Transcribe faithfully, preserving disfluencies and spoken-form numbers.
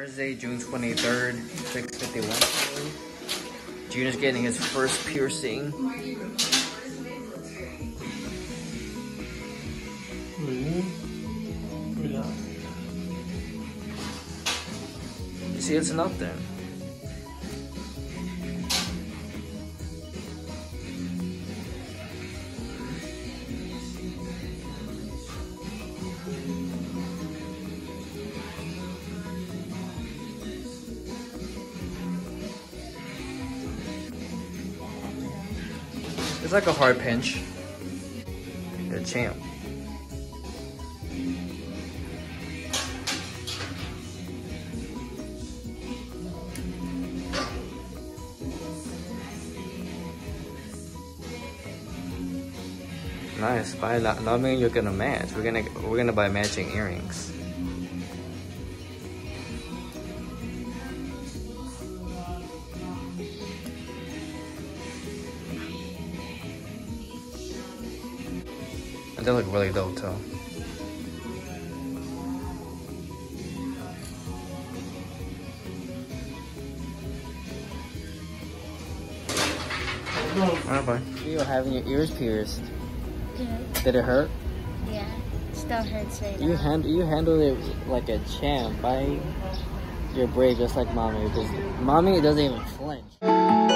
Thursday, June twenty-third, six fifty-one. Junior's getting his first piercing. You see, it's nothing. It's like a hard pinch. The champ. Nice. Buy that. Not mean you're gonna match. We're gonna we're gonna buy matching earrings. They look really dope too. Alright, bye. You were having your ears pierced. Yeah. Did it hurt? Yeah. Still hurts right now. You hand you handled it like a champ, right? You're brave just like mommy. Because mommy doesn't even flinch.